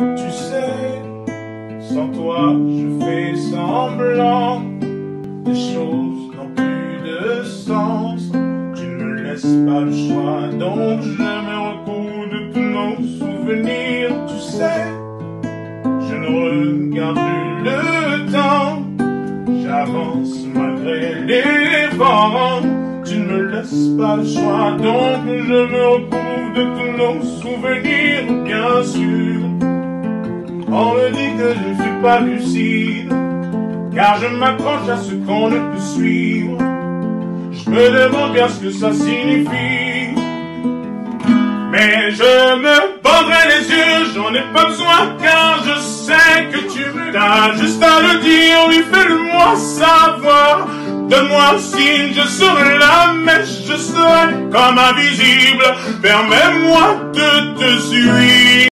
Tu sais, sans toi je fais semblant, les choses n'ont plus de sens. Tu ne me laisses pas le choix, donc je me recours de tous nos souvenirs. Tu sais, je ne regarde plus le temps, j'avance malgré les vents. Tu ne me laisses pas le choix, donc je me recouvre de tous nos souvenirs. Bien sûr, on me dit que je ne suis pas lucide, car je m'accroche à ce qu'on ne peut suivre. Je me demande bien ce que ça signifie, mais je me bandrai les yeux, j'en ai pas besoin, car je sais que tu me t'as juste à le dire, oui fais-le-moi savoir. Donne-moi un signe, je serai là, mais je serai comme invisible. Permets-moi de te suivre.